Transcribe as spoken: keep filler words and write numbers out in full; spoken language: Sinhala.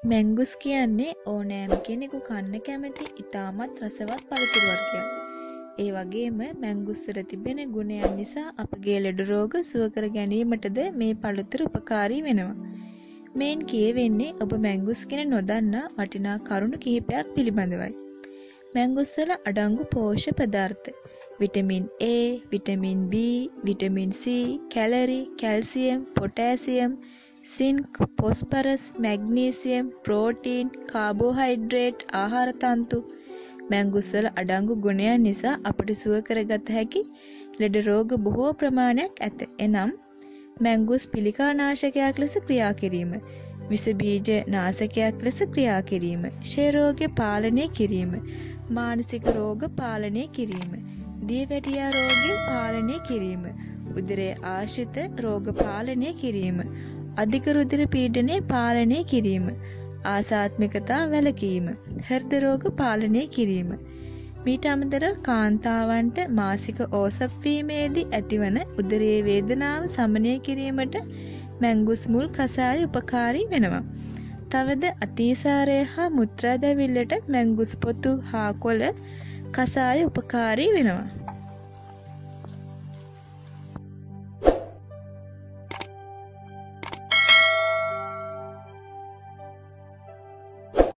මැංගුස් කියන්නේ ඕනෑම කෙනෙකු කන්න කැමති ඉතාමත් රසවත් පළතුරු වර්ගයක්. ඒ වගේම මැංගුස් වල තිබෙන ගුණයන් නිසා අපගේ ලෙඩ රෝග සුව කර ගැනීමටද මේ පළතුරු උපකාරී වෙනවා. මේන් කියවෙන්නේ ඔබ මැංගුස් ගැන නොදන්නා වටිනා කරුණු කිහිපයක් පිළිබඳවයි. මැංගුස් වල අඩංගු පෝෂ්‍ය පදාර්ථ vitamin A, vitamin B, vitamin C, calorie, calcium, potassium, zinc, phosphorus, magnesium, protein, carbohydrate, ආහාර තන්තු මැංගුස් වල අඩංගු ගුණයන් නිසා අපට සුව කරගත හැකි ලෙඩ රෝග බොහෝ ප්‍රමාණයක් ඇත. එනම් මැංගුස් පිළිකා නාශකයක් ලෙස ක්‍රියා කිරීම, විස බීජ නාශකයක් ලෙස ක්‍රියා කිරීම, ක්ෂය රෝග පාලනය කිරීම, මානසික රෝග පාලනය කිරීම, දියවැඩියා රෝගය පාලනය කිරීම, උදරයේ ආශ්‍රිත රෝග පාලනය කිරීම, අධික රුධිර පීඩනය පාලනය කිරීම, ආසාත්මිකතා වැළකීම, හෘද රෝග පාලනය කිරීම. මීට අමතරව කාන්තාවන්ට මාසික ඕසප් වීමේදී ඇතිවන උදරයේ වේදනාව සමනය කිරීමට මැංගුස් මුල් කසාය උපකාරී වෙනවා. තවද අතිසාරය හා මුත්‍රා දැවිල්ලට මැංගුස් පොතු හා කොළ කසාය උපකාරී වෙනවා.